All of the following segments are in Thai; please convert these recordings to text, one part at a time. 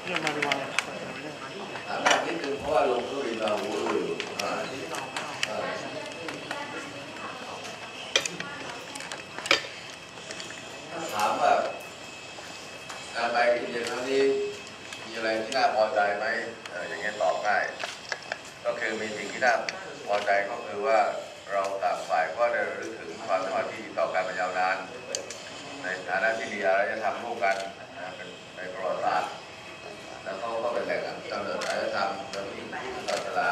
ถามนิดนึงเพราะว่าลงทุนเราอยู่ถามว่าการไปอินเดียครั้งนี้มีอะไรที่น่าพอใจไหมอย่างเงี้ยตอบง่ายก็คือมีสิ่งที่น่าพอใจก็คือว่าเราต่างฝ่ายก็ได้ระลึกถึงความสัมพันธ์ที่ดีต่อกันมายาวนานในฐานะที่มีอารยธรรมร่วมกันเป็นในประวัติศาสตร์แล้วเขาก็เป็นแหล่งกำเนิดอารยธรรมแล้วมีพุทธศาสนา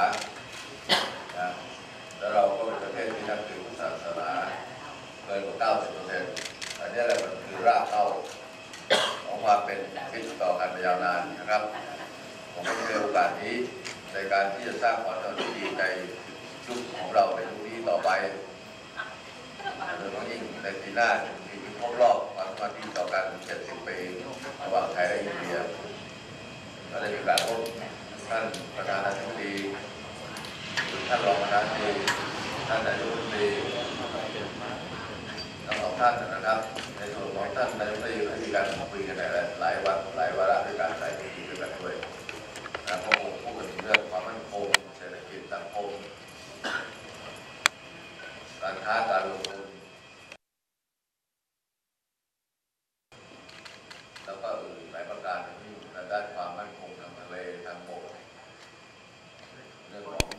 แล้วเราก็เป็นประเทศที่นับถือพุทธศาสนาเกินกว่า 90%อันนี้แหละมันคือรากเหง้าของความเป็นมิตรต่อกันมายาวนานนะครับผมก็ใช้โอกาสนี้ในการที่จะสร้างความสัมพันธ์ที่ดีในยุคของเราในยุคนี้ต่อไปโดยเฉพาะยิ่งในปีหน้าที่ครบรอบความสัมพันธ์ที่ต่อกัน70 ปีระหว่างไทยและอินเดียก็ได้มีการพบท่านประธานาธิบดีท่านรองประธานาธิบดีท่านนายกรัฐมนตรีทั้งสองท่านนะครับในส่วนของท่านนายกรัฐมนตรีได้มีการคุยกันในหลายวันหลายวาระด้วยการใส่ที่ด้วยกันด้วยนะเพราะผมพูดถึงเรื่องความมั่นคงเศรษฐกิจสังคมการค้าการลงทุนแล้วก็หลายประการที่ในด้านความมั่นคงทางทะเลทางบกเรื่องของ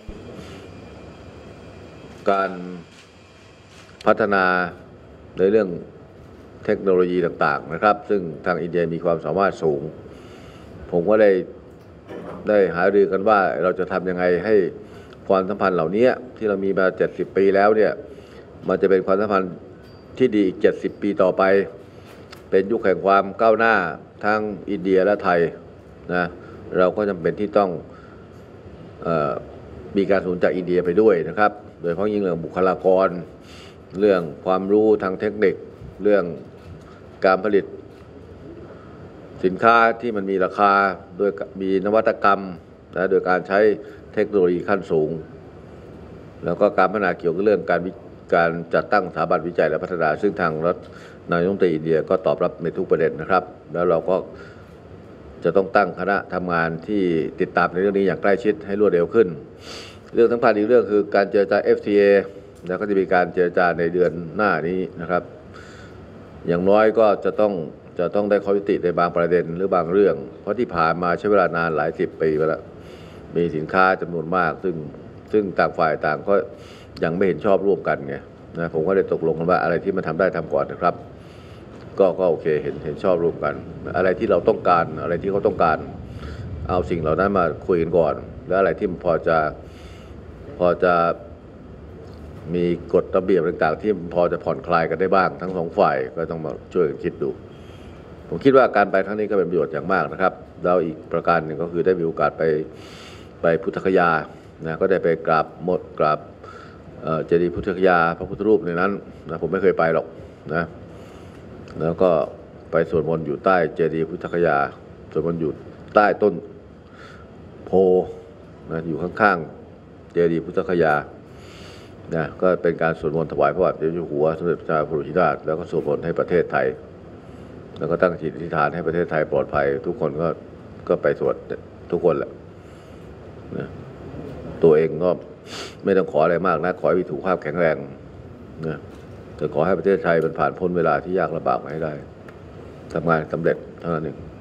การพัฒนาในเรื่องเทคโนโลยีต่างๆนะครับซึ่งทางอินเดียมีความสามารถสูงผมก็ได้หารือกันว่าเราจะทำยังไงให้ความสัมพันธ์เหล่านี้ที่เรามีมา70 ปีแล้วเนี่ยมันจะเป็นความสัมพันธ์ที่ดีอีก70 ปีต่อไปเป็นยุคแห่งความก้าวหน้าทั้งอินเดียและไทยนะเราก็จำเป็นที่ต้องมีการสนับสนุนจากอินเดียไปด้วยนะครับโดยเฉพาะยิ่งเรื่องบุคลากรเรื่องความรู้ทางเทคนิคเรื่องการผลิตสินค้าที่มันมีราคาโดยมีนวัตกรรมนะโดยการใช้เทคโนโลยีขั้นสูงแล้วก็การพัฒนาเกี่ยวกับเรื่องการจัดตั้งสถาบันวิจัยและพัฒนาซึ่งทางรัฐนายกรัฐมนตรีอินเดียก็ตอบรับในทุกประเด็นนะครับแล้วเราก็จะต้องตั้งคณะทำงานที่ติดตามในเรื่องนี้อย่างใกล้ชิดให้รวดเร็วขึ้นเรื่องสำคัญอีกเรื่องคือการเจรจา FTA แล้วก็จะมีการเจรจาในเดือนหน้านี้นะครับอย่างน้อยก็จะต้องได้ข้อยุติในบางประเด็นหรือบางเรื่องเพราะที่ผ่านมาใช้เวลานานหลาย10 ปีแล้วมีสินค้าจำนวนมากซึ่งต่างฝ่ายต่างก็ยังไม่เห็นชอบร่วมกันไงนะผมก็ได้ตกลงกันว่าอะไรที่มันทำได้ทำก่อนนะครับก็โอเคเห็นชอบร่วมกันอะไรที่เราต้องการอะไรที่เขาต้องการเอาสิ่งเหล่านั้นมาคุยกันก่อนแล้วอะไรที่มันพอจะมีกฎระเบียบต่างๆที่พอจะผ่อนคลายกันได้บ้างทั้งสองฝ่ายก็ต้องมาช่วยกันคิดดูผมคิดว่าการไปครั้งนี้ก็เป็นประโยชน์อย่างมากนะครับแล้วอีกประการหนึ่งก็คือได้มีโอกาสไปพุทธคยานะก็ได้ไปกราบเจดีย์พุทธคยาพระพุทธรูปในนั้นนะผมไม่เคยไปหรอกนะแล้วก็ไปสวดมนต์อยู่ใต้เจดีย์พุทธคยาสวดมนต์อยู่ใต้ต้นโพนะอยู่ข้างๆเจดีย์พุทธคยานะก็เป็นการสวดมนต์ถวายพระบาทสมเด็จพระเจ้าอยู่หัวสมเด็จพระเจ้าอยู่หัวแล้วก็สวดมนต์ให้ประเทศไทยแล้วก็ตั้งจิตอธิษฐานให้ประเทศไทยปลอดภัยทุกคนก็ไปสวดทุกคนแหละนะตัวเองก็ไม่ต้องขออะไรมากนะขอให้มีสุขภาพแข็งแรงนะแต่ขอให้ประเทศไทยมันผ่านพ้นเวลาที่ยากลำบากมาให้ได้ทำงานสำเร็จเท่านั้นเอง